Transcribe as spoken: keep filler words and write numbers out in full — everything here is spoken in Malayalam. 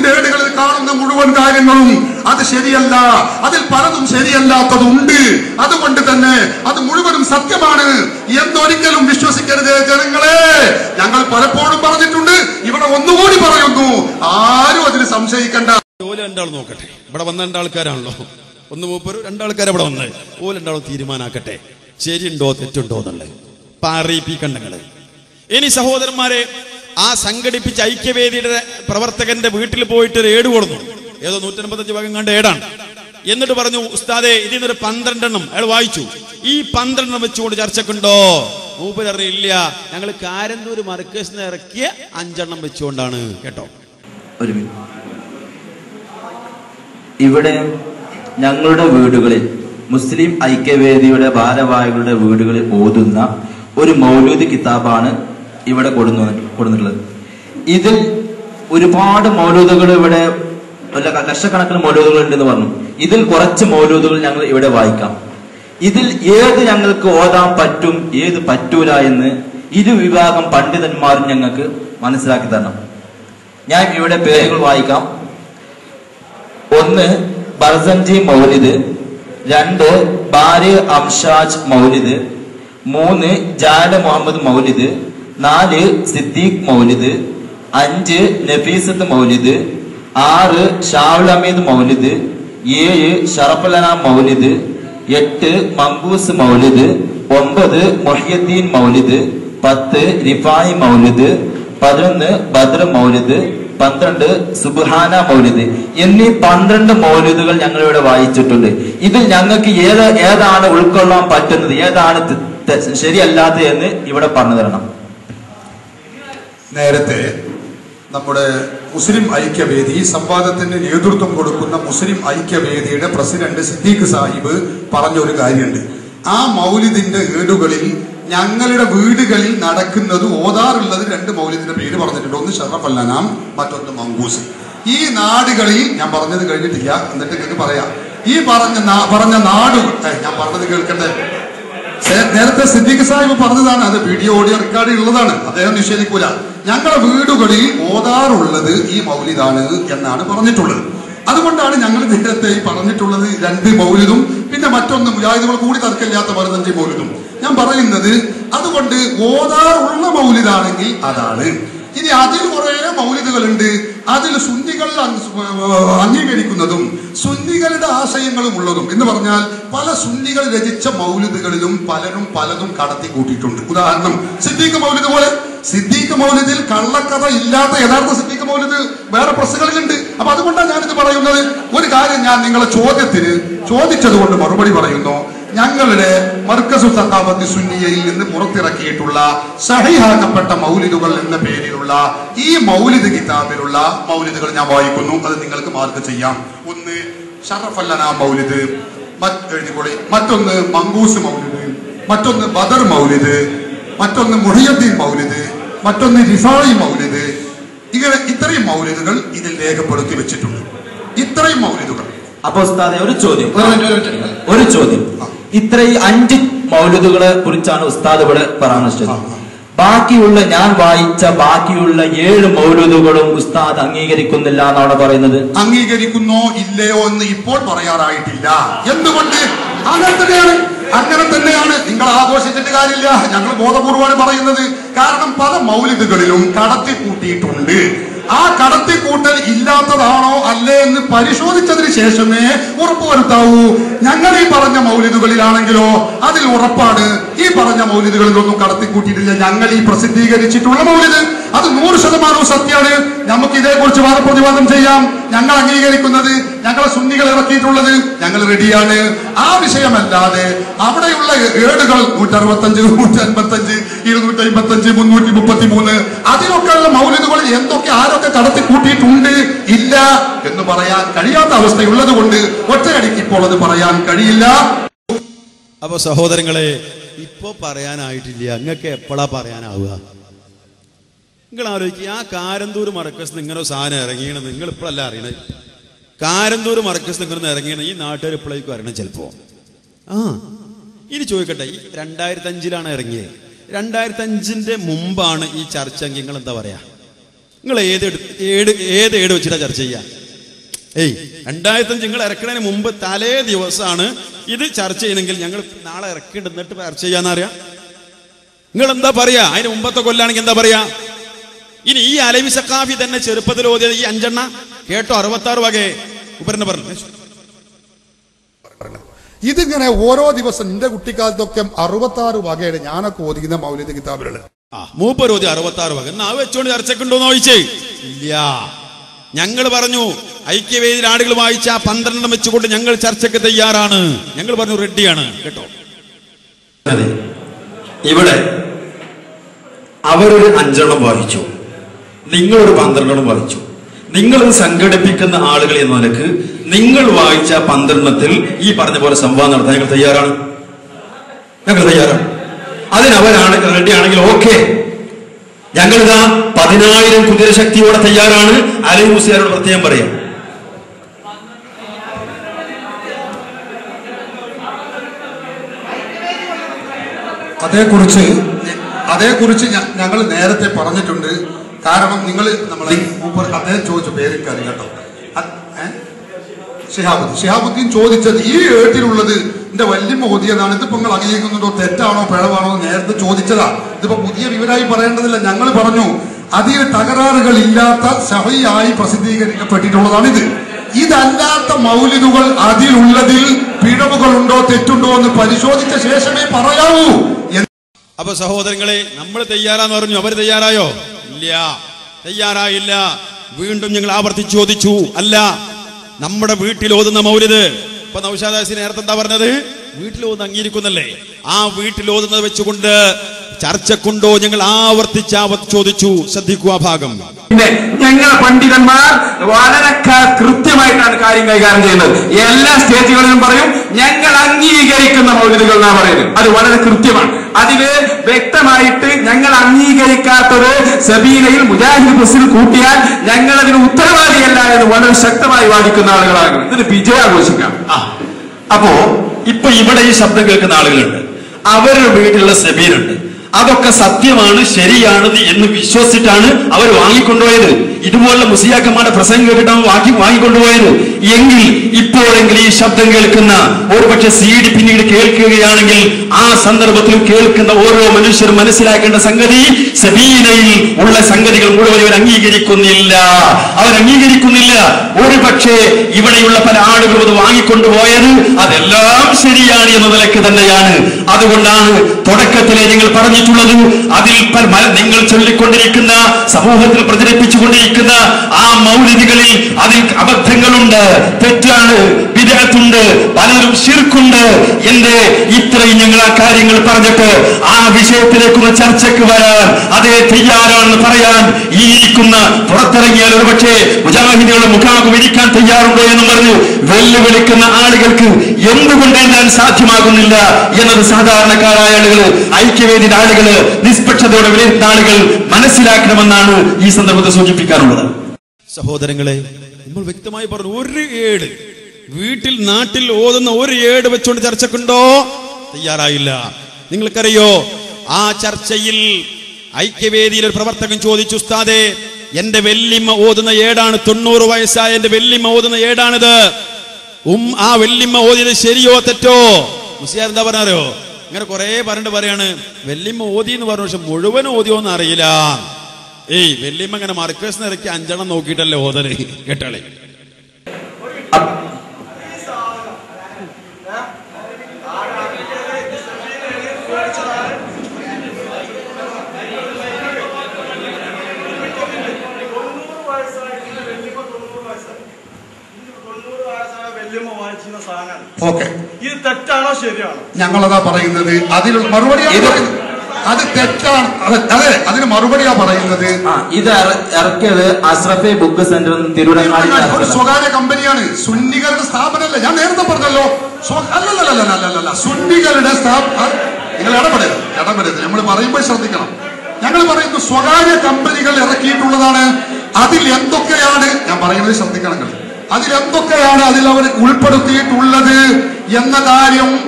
മൗലിദിന്റെ ഏടുകളിൽ കാണുന്ന മുഴുവൻ കാര്യങ്ങളും അത് ശരിയല്ല, അതിൽ പലതും ശരിയല്ലാത്തതുണ്ട്. അതുകൊണ്ട് തന്നെ അത് മുഴുവനും സത്യമാണ് എന്നൊരിക്കലും വിശ്വസിക്കരുത് ജനങ്ങളെ. ഞങ്ങൾ പലപ്പോഴും പറഞ്ഞിട്ടുണ്ട്, ഇവിടെ ഒന്നുകൂടി പറയുന്നു, ആരും അതിന് സംശയിക്കണ്ട. ഓല് രണ്ടാൾ നോക്കട്ടെ, ഇവിടെ വന്ന രണ്ടാൾക്കാരാണല്ലോ, ഒന്ന് മൂപ്പര് രണ്ടാൾക്കാർ ഇവിടെ വന്ന് ഓല് രണ്ടാളും തീരുമാനാക്കട്ടെ ശരിയുണ്ടോ തെറ്റുണ്ടോ എന്നുള്ളത് പറയിപ്പിക്കണ്ടങ്ങള്. ഇനി സഹോദരന്മാരെ, ആ സംഘടിപ്പിച്ച ഐക്യവേദിയുടെ പ്രവർത്തകന്റെ വീട്ടിൽ പോയിട്ട് ഒരു ഏട് കൊടുന്നു, ഏതോ നൂറ്റൻപത്തഞ്ച് ഭാഗം കണ്ട ഏടാണ്. എന്നിട്ട് പറഞ്ഞു, ഉസ്താദെ ഇതിൽ നിന്നൊരു പന്ത്രണ്ടെണ്ണം അയാൾ വായിച്ചു, ഈ പന്ത്രണ്ടെണ്ണം വെച്ചുകൊണ്ട് ചർച്ചക്കുണ്ടോ? മൂപ്പര് അറിയില്ല, ഞങ്ങൾ കാരന്തൂർ മർക്കസിൽ നിന്ന് ഇറക്കിയ അഞ്ചെണ്ണം വെച്ചുകൊണ്ടാണ് കേട്ടോ. ഒരു ഇവിടെ ഞങ്ങളുടെ വീടുകളിൽ മുസ്ലിം ഐക്യവേദിയുടെ ഭാരവാഹികളുടെ വീടുകളിൽ ഓതുന്ന ഒരു മൗലൂദ് കിതാബാണ് ഇവിടെ കൊടുന്നു കൊടുത്തിട്ടുള്ളത്. ഇതിൽ ഒരുപാട് മൗലൂദുകൾ, ഇവിടെ ലക്ഷക്കണക്കിന് മൗലൂദുകൾ ഉണ്ടെന്ന് പറഞ്ഞു. ഇതിൽ കുറച്ച് മൗലൂദുകൾ ഞങ്ങൾ ഇവിടെ വായിക്കാം. ഇതിൽ ഏത് ഞങ്ങൾക്ക് ഓതാൻ പറ്റും, ഏത് പറ്റൂല എന്ന് ഇരു വിഭാഗം പണ്ഡിതന്മാരും ഞങ്ങൾക്ക് മനസ്സിലാക്കി തരണം. ഞാൻ ഇവിടെ പേരുകൾ വായിക്കാം. ഒന്ന് ബർസൻജി മൗലിദ്, രണ്ട് ബാരി അംഷാജ് മൗലിദ്, മൂന്ന് ജാല മുഹമ്മദ് മൗലിദ്, നാല് സിദ്ദീഖ് മൗലിദ്, അഞ്ച് നഫീസത്ത് മൗലിദ്, ആറ് ഷാവുൽ അമീദ് മൗലിദ്, ഏഴ് ഷറഫലന മൗലിദ്, എട്ട് മങ്കൂസ് മൗലിദ്, ഒമ്പത് മൊഹിയുദ്ദീൻ മൗലിദ്, പത്ത് റിഫായി മൗലിദ്, പതിനൊന്ന് ബദ്ർ മൗലിദ്, പന്ത്രണ്ട് സുബ്ഹാന മൗലിദ് എന്നീ പന്ത്രണ്ട് മൗലിദുകൾ ഞങ്ങൾ ഇവിടെ വായിച്ചിട്ടുണ്ട്. ഇതിൽ ഞങ്ങൾക്ക് ഏത് ഏതാണ് ഉൾക്കൊള്ളാൻ പറ്റുന്നത്, ഏതാണ് ശരിയല്ലാത്തത് എന്ന് ഇവിടെ പറഞ്ഞു തരണം. നേരത്തെ നമ്മുടെ മുസ്ലിം ഐക്യവേദി സംവാദത്തിന് നേതൃത്വം കൊടുക്കുന്ന മുസ്ലിം ഐക്യവേദിയുടെ പ്രസിഡന്റ് സിദ്ദീഖ് സാഹിബ് പറഞ്ഞൊരു കാര്യമുണ്ട്. ആ മൗലിദിന്റെ ഏടുകളിൽ ഞങ്ങളുടെ വീടുകളിൽ നടക്കുന്നത് ഓതാറുള്ളത് രണ്ട് മൗലിദിന്റെ പേര് പറഞ്ഞിട്ടുണ്ട്. ഒന്ന് ഷറഫല്ലനാം, മറ്റൊന്ന് മങ്കൂസ്. ഈ നാടുകളിൽ ഞാൻ പറഞ്ഞത് കഴിഞ്ഞിട്ടില്ല, എന്നിട്ട് നിങ്ങൾക്ക് പറയാം. ഈ പറഞ്ഞ പറഞ്ഞ നാടുകൾ ഞാൻ പറഞ്ഞത് കേൾക്കട്ടെ. നേരത്തെ സിദ്ദീഖ് സാഹിബ് പറഞ്ഞതാണ്, അത് വീഡിയോ ഓഡിയോ റെക്കോർഡ് ഉള്ളതാണ്, അദ്ദേഹം നിഷേധിക്കൂല. ഞങ്ങളുടെ വീടുകളിൽ ഓതാറുള്ളത് ഈ മൗലിദാണ് എന്നാണ് പറഞ്ഞിട്ടുള്ളത്. അതുകൊണ്ടാണ് ഞങ്ങൾ നേരത്തെ പറഞ്ഞിട്ടുള്ളത് രണ്ട് മൗലിദും പിന്നെ മറ്റൊന്ന് മുജാഹിദുകൾ കൂടി തർക്കമില്ലാത്ത പതിനഞ്ച് മൗലിദും. ഞാൻ പറയുന്നത് അതുകൊണ്ട് ഓതാറുള്ള മൗലിദാണെങ്കിൽ അതാണ്. ഇനി അതിൽ കുറെ മൗലിദുകളുണ്ട്, അതിൽ സുന്നികൾ അംഗീകരിക്കുന്നതും സുന്നികളുടെ ആശയങ്ങളും ഉള്ളതും എന്ന് പറഞ്ഞാൽ പല സുന്നികൾ രചിച്ച മൗലിദുകളിലും പലരും പലതും കടത്തി കൂട്ടിയിട്ടുണ്ട്. ഉദാഹരണം സിദ്ദീഖ് മൗലിദ് പോലെ. സിദ്ദീഖ് മൗലിദിൽ കള്ളക്കഥ ഇല്ലാത്ത യഥാർത്ഥ സിദ്ദീഖ് മൗലിദ് വേറെ പ്രസ്സുകളിലുണ്ട്. അപ്പൊ അതുകൊണ്ടാണ് ഞാനിത് പറയുന്നത്. ഒരു കാര്യം ഞാൻ നിങ്ങളെ ചോദ്യത്തിന് ചോദിച്ചത് കൊണ്ട് മറുപടി പറയുന്നു. ഞങ്ങളുടെ മർക്കസു സഖാഫത്തി സുന്നിയയിൽ നിന്ന് പുറത്തിറക്കിയിട്ടുള്ള സഹിഹാക്കപ്പെട്ട മൗലിദുകൾ എന്ന പേരിലുള്ള ഈ മൗലിദ് കിതാബിലുള്ള മൗലിദുകൾ ഞാൻ വായിക്കുന്നു. അത് നിങ്ങൾക്ക് മാർക്ക് ചെയ്യാം. ഒന്ന് ഷറഫല്ലന മൗലിദ്, എഴുതിക്കൊള്ളി. മറ്റൊന്ന് മങ്കൂസ് മൗലിദ്, മറ്റൊന്ന് ബദർ മൗലിദ്, മറ്റൊന്ന് മുഹിയുദ്ദീൻ മൗലിദ്, മറ്റൊന്ന് റിഫായി മൗലിദ്. ഇങ്ങനെ ഇത്രയും മൗലിദുകൾ ഇതിൽ രേഖപ്പെടുത്തി വെച്ചിട്ടുണ്ട്. ഇത്രയും മൗലിദുകൾ. അപ്പൊ ഉസ്താദെ ഒരു ചോദ്യം ഒരു ചോദ്യം ഇത്രയും അഞ്ച് മൗലിദുകളെ കുറിച്ചാണ് ഉസ്താദ് ഇവിടെ പരാമർശിച്ചത്. ബാക്കിയുള്ള ഞാൻ വായിച്ച ബാക്കിയുള്ള ഏഴ് മൗലിദുകളും ഉസ്താദ് അംഗീകരിക്കുന്നില്ല എന്നാണ് പറയുന്നത്. അംഗീകരിക്കുന്നോ ഇല്ലയോ എന്ന് ഇപ്പോൾ പറയാറായിട്ടില്ല. എന്തുകൊണ്ട്? അങ്ങനെ തന്നെയാണ് അങ്ങനെ തന്നെയാണ് നിങ്ങൾ ആഘോഷിച്ചിട്ട് കാര്യമില്ല. ഞങ്ങൾ ബോധപൂർവമാണ് പറയുന്നത്. കാരണം പല മൗലിദുകളിലും കടത്തി കൂട്ടിയിട്ടുണ്ട്. ആ കടത്തിക്കൂട്ടൽ ഇല്ലാത്തതാണോ അല്ലേ എന്ന് പരിശോധിച്ചതിന് ശേഷമേ ഉറപ്പുവരുത്താവൂ. ഞങ്ങൾ ഈ പറഞ്ഞ മൗലിദുകളിലാണെങ്കിലോ അതിൽ ഉറപ്പാണ് ഈ പറഞ്ഞ മൗലിദുകളിലൊന്നും കടത്തിക്കൂട്ടിയിട്ടില്ല. ഞങ്ങൾ ഈ പ്രസിദ്ധീകരിച്ചിട്ടുള്ള മൗലിദ് അത് നൂറ് ശതമാനവും സത്യമാണ്. നമുക്ക് ഇതേക്കുറിച്ച് വാദപ്രതിവാദം ചെയ്യാം. ഞങ്ങൾ അംഗീകരിക്കുന്നത്, ഞങ്ങളെ സുന്നികൾ ഇറക്കിയിട്ടുള്ളത് ഞങ്ങൾ റെഡിയാണ്. ആ വിഷയമല്ലാതെ അവിടെയുള്ള ഏടുകൾ നൂറ്റി അറുപത്തഞ്ച് നൂറ്റി അൻപത്തഞ്ച് ഇരുന്നൂറ്റി അമ്പത്തഞ്ച് മുന്നൂറ്റി മുപ്പത്തി മൂന്ന് അതിലൊക്കെയുള്ള മൗലിദുകളിൽ എന്തൊക്കെ ആരൊക്കെ കടത്തി കൂട്ടിയിട്ടുണ്ട് ഇല്ല എന്ന് പറയാൻ കഴിയാത്ത അവസ്ഥയുള്ളത് കൊണ്ട് ഒറ്റയടിക്ക് ഇപ്പോൾ അത് പറയാൻ കഴിയില്ല. അപ്പൊ സഹോദരങ്ങളെ, ഇപ്പൊ പറയാനായിട്ടില്ല, നിങ്ങൾക്ക് എപ്പോഴാ പറയാനാവുക? നിങ്ങൾ ആലോചിക്കുക, ആ കാരന്തൂർ മർക്കസ് നിങ്ങനെ സാധനം ഇറങ്ങിയത് നിങ്ങൾ ഇപ്പോഴല്ല അറിയണത്. കാരന്തൂർ മർക്കസ് നിങ്ങളൊന്ന് ഇറങ്ങിയത് ഈ നാട്ടുകാർ ഇപ്പോഴേക്കും അറിയണം ചിലപ്പോ. ആ ഇനി ചോദിക്കട്ടെ, ഈ രണ്ടായിരത്തി അഞ്ചിലാണ് ഇറങ്ങിയത്. രണ്ടായിരത്തി അഞ്ചിന്റെ മുമ്പാണ് ഈ ചർച്ച. നിങ്ങൾ എന്താ പറയാ? നിങ്ങൾ ഏത് ഏട് ഏത് ഏട് വെച്ചിട്ടാ ചർച്ച ചെയ്യാം? ഏയ് രണ്ടായിരത്തി അഞ്ച് നിങ്ങൾ ഇറക്കുന്നതിന് മുമ്പ് തലേ ദിവസമാണ് ഇത് ചർച്ച ചെയ്യണമെങ്കിൽ ഞങ്ങൾ നാളെ ഇറക്കിയിട്ട് എന്നിട്ട് ചർച്ച ചെയ്യാന്നറിയാം. നിങ്ങൾ എന്താ പറയാ? അതിന് മുമ്പത്തെ കൊല്ലാണെങ്കിൽ എന്താ പറയാ? ഇനി ഈ അലവി സഖാഫി തന്നെ ചെറുപ്പത്തിൽ ഓതിയത് ഈ അഞ്ചെണ്ണ കേട്ടോ, അറുപത്തി ആറ് വകയെ ഉപരനെ പറഞ്ഞു. ഇതിങ്ങനെ ഓരോ ദിവസം എന്റെ കുട്ടിക്കാലത്തൊക്കെ അറുപത്തി ആറ് വകയുടെ ഞാനൊക്കെ ഓതിക്കുന്ന മൗലിദ് കിതാബുകള് ആ മൂപ്പർ ഓതി അറുപത്തി ആറ് വക. എന്നാ വെച്ചോണ്ട് ചർച്ചക്കുണ്ടോന്ന് ചോദിച്ചേ ഇല്ല. ഞങ്ങൾ പറഞ്ഞു ഐക്യവേദിയിൽ ആളുകൾ വായിച്ച പന്ത്രണ്ടെണ്ണം വെച്ചുകൊണ്ട് ഞങ്ങൾ ചർച്ചയ്ക്ക് തയ്യാറാണ്. ഞങ്ങൾ പറഞ്ഞു റെഡിയാണ് കേട്ടോ. ഇവിടെ അവരൊരു അഞ്ചെണ്ണം വായിച്ചു, നിങ്ങളൊരു പന്ത്രണ്ടെണ്ണം വായിച്ചു. നിങ്ങളിത് സംഘടിപ്പിക്കുന്ന ആളുകൾ എന്ന നിലക്ക് നിങ്ങൾ വായിച്ച പന്ത്രണ്ടെണ്ണത്തിൽ ഈ പറഞ്ഞ പോലെ സംവാദം നടത്താൻ ഞങ്ങൾ തയ്യാറാണ്. ഞങ്ങൾ തയ്യാറാണ്. അതിനവരാണ് റെഡി ആണെങ്കിൽ ഓക്കെ. ഞങ്ങളിതാ പതിനായിരം കുതിരശക്തിയോടെ തയ്യാറാണ്. അലി മുസ്ലിയാരോട് പ്രത്യേകം പറയാം. അതേക്കുറിച്ച് അതേക്കുറിച്ച് ഞങ്ങൾ നേരത്തെ പറഞ്ഞിട്ടുണ്ട്. കാരണം നിങ്ങൾ നമ്മളെ അദ്ദേഹം ചോദിച്ച പേരൊക്കെ അറിയാം കേട്ടോ. ഷിഹാബുദ്ദീൻ ഷിഹാബുദ്ദീൻ ചോദിച്ചത് ഈ ഏട്ടിലുള്ളത് എന്റെ വല്യമ്മ ഓതിയതാണ്, ഇതിപ്പോ നിങ്ങൾ അംഗീകരിക്കുന്നുണ്ടോ, തെറ്റാണോ പിഴവാണോ നേരത്തെ ചോദിച്ചതാ. ഇതിപ്പോ പുതിയ വിവരമായി പറയേണ്ടതില്ല. ഞങ്ങൾ പറഞ്ഞു അതിൽ തകരാറുകൾ ഇല്ലാത്ത സഹയായി പ്രസിദ്ധീകരിക്കപ്പെട്ടിട്ടുള്ളതാണ് ഇത്. ഇതല്ലാത്ത മൗലിദുകൾ അതിലുള്ളതിൽ പിഴവുകൾ ഉണ്ടോ തെറ്റുണ്ടോ എന്ന് പരിശോധിച്ച ശേഷമേ പറയാവൂ. അപ്പൊ സഹോദരങ്ങളെ, നമ്മൾ തയ്യാറാന്ന് പറഞ്ഞു, അവർ തയ്യാറായോ? ഇല്ല, തയ്യാറായില്ല. വീണ്ടും ഞങ്ങൾ ആവർത്തിച്ച് ചോദിച്ചു, അല്ല നമ്മുടെ വീട്ടിൽ ഓതുന്ന മൗലിദ് ഇപ്പൊ നൗഷാദ് നേരത്തെ എന്താ പറഞ്ഞത്? വീട്ടിൽ ഓതുന്ന അംഗീകരിക്കുന്നല്ലേ? ആ വീട്ടിൽ ഓതുന്നത് വെച്ചുകൊണ്ട് ചർച്ചക്കുണ്ടോ ഞങ്ങൾ ആവർത്തിച്ച് ആവർത്തിച്ച് ചോദിച്ചു. ശ്രദ്ധിക്കുക ആ ഭാഗം. ഞങ്ങളെ പണ്ഡിതന്മാർ വളരെ കൃത്യമായിട്ടാണ് കാര്യം കൈകാര്യം ചെയ്യുന്നത്. എല്ലാ സ്റ്റേജുകളിലും പറയും ഞങ്ങൾ അംഗീകരിക്കുന്ന മൗലിദുകൾ എന്നാ പറയുന്നത്. അത് വളരെ കൃത്യമാണ്. അതില് വ്യക്തമായിട്ട് ഞങ്ങൾ അംഗീകരിക്കാത്തത് സബീനയിൽ മുജാഹിദ് ബസ്സിൽ കൂട്ടിയാൽ ഞങ്ങൾ അതിന് ഉത്തരവാദിയല്ല എന്ന് വളരെ ശക്തമായി വാദിക്കുന്ന ആളുകളാണ്. ഇതിന് വിജയാഘോഷിക്കാം. അപ്പോ ഇപ്പൊ ഇവിടെ ഈ ശബ്ദം കേൾക്കുന്ന ആളുകളുണ്ട്, അവരുടെ വീട്ടിലുള്ള സബീനുണ്ട്. അതൊക്കെ സത്യമാണ്, ശരിയാണ് എന്ന് വിശ്വസിച്ചിട്ടാണ് അവർ വാങ്ങിക്കൊണ്ടുപോയത്. ഇതുപോലുള്ള മുസ്ലിയാക്കന്മാരുടെ പ്രസംഗം കേട്ടിട്ടാണ് വാങ്ങി വാങ്ങിക്കൊണ്ടുപോയത്. എങ്കിൽ ഇപ്പോഴെങ്കിൽ ഈ ശബ്ദം കേൾക്കുന്ന ഒരുപക്ഷെ സി ഡി പിന്നീട് കേൾക്കുകയാണെങ്കിൽ ആ സന്ദർഭത്തിൽ കേൾക്കുന്ന ഓരോ മനുഷ്യരും മനസ്സിലാക്കേണ്ട സംഗതി, സബീനയിൽ ഉള്ള സംഗതികൾ മുഴുവൻ ഇവർ അംഗീകരിക്കുന്നില്ല. അവർ അംഗീകരിക്കുന്നില്ല. ഒരുപക്ഷെ ഇവിടെയുള്ള പല ആളുകളും അത് വാങ്ങിക്കൊണ്ടുപോയത് അതെല്ലാം ശരിയാണ് എന്ന നിലയ്ക്ക് തന്നെയാണ്. അതുകൊണ്ടാണ് തുടക്കത്തിലെ നിങ്ങൾ പറഞ്ഞിട്ടുള്ളത്, അതിൽ നിങ്ങൾ ചൊല്ലിക്കൊണ്ടിരിക്കുന്ന സമൂഹത്തിൽ പ്രചരിപ്പിച്ചുകൊണ്ടിരിക്കുന്ന ആ മൗലിദികളിൽ അതിൽ അബദ്ധങ്ങളുണ്ട്, തെറ്റാണ്, ബിദ്അത്തുണ്ട്, പലരും ശിർക്കുണ്ട്. എന്റെ ഇത്രയും ഞങ്ങൾ ആ കാര്യങ്ങൾ പറഞ്ഞിട്ട് ആ വിഷയത്തിലേക്കുള്ള ചർച്ചയ്ക്ക് വരാൻ അതേ തയ്യാറാണെന്ന് പറയാൻ ഈ ഇരിക്കുന്ന പുറത്തിറങ്ങിയാൽ ഒരുപക്ഷെ മുജാഹിദുകളുടെ മുഖാമുഖം ഇരിക്കാൻ തയ്യാറുണ്ടോ എന്ന് പറഞ്ഞു വെല്ലുവിളിക്കുന്ന ആളുകൾക്ക് എന്തുകൊണ്ട് എഴുതാൻ സാധ്യമാകുന്നില്ല എന്നത് സാധാരണക്കാരായ ആളുകൾ, ഐക്യവേദിയുടെ ആളുകള്, നിഷ്പക്ഷതയോടെ വിലയിരുത്തുന്ന ആളുകൾ മനസ്സിലാക്കണമെന്നാണ് ഈ സന്ദർഭത്തിൽ സൂചിപ്പിക്കാറുള്ളത്. സഹോദരങ്ങളെ, നമ്മൾ വ്യക്തമായി പറഞ്ഞു, ഒരു ഏട് വീട്ടിൽ നാട്ടിൽ ഓതുന്ന ഒരു ഏട് വെച്ചുകൊണ്ട് ചർച്ചക്കുണ്ടോ? തയ്യാറായില്ല. നിങ്ങൾക്കറിയോ, ആ ചർച്ചയിൽ ഐക്യവേദിയിൽ ഒരു പ്രവർത്തകൻ ചോദിച്ചു, ഉസ്താദേ എന്റെ വെല്ലിമ്മ ഓതുന്ന ഏടാണ്, തൊണ്ണൂറ് വയസ്സായ എന്റെ വെല്ലിമ്മ ഓതുന്ന ഏടാണിത്, ഉം ആ വെല്ലിമ്മ ഓതിയത് ശരിയോ തെറ്റോ? മുസ്ലിയാർ എന്താ പറഞ്ഞാരോ? ഇങ്ങനെ കുറെ പറഞ്ഞിട്ട് പറയാണ് വെല്ലിമ്മ ഓതി എന്ന് പറഞ്ഞു, പക്ഷെ മുഴുവൻ ഓതിയോന്ന് അറിയില്ല. ഏയ് വെല്ലിമ്മ ഇങ്ങനെ മർക്കസ് നിറക്കി അഞ്ചെണ്ണം നോക്കിയിട്ടല്ലേ ഓതല്. കേട്ടാളെ, ഓക്കെ, ഇത് തെറ്റാണോ ശരിയാണോ? ഞങ്ങളതാ പറയുന്നത്. അതിനുള്ള മറുപടിയാണ് അത് തെറ്റാണ്. അതെ, അതിന് മറുപടിയാ പറയുന്നത്. ഇത് ഇറക്കിയത് അഷ്റഫെ ബുക്ക് സെന്റർ തിരുവനന്തപുരം, ഒരു സ്വകാര്യ കമ്പനിയാണ്, സുന്നികളുടെ സ്ഥാപനമല്ല. ഞാൻ നേരത്തെ പറഞ്ഞല്ലോ, അല്ലല്ലല്ല സുന്നികളുടെ സ്ഥാപനം. നിങ്ങൾ ഇടപെടരുത്, ഇടപെടരുത്. നമ്മൾ പറയുമ്പോൾ ശ്രദ്ധിക്കണം. ഞങ്ങൾ പറയുന്നു സ്വകാര്യ കമ്പനികൾ ഇറക്കിയിട്ടുള്ളതാണ്. അതിൽ എന്തൊക്കെയാണ്, ഞാൻ പറയുന്നത് ശ്രദ്ധിക്കണം, അതിലെന്തൊക്കെയാണ് അതിൽ അവർ ഉൾപ്പെടുത്തിയിട്ടുള്ളത് എന്ന കാര്യം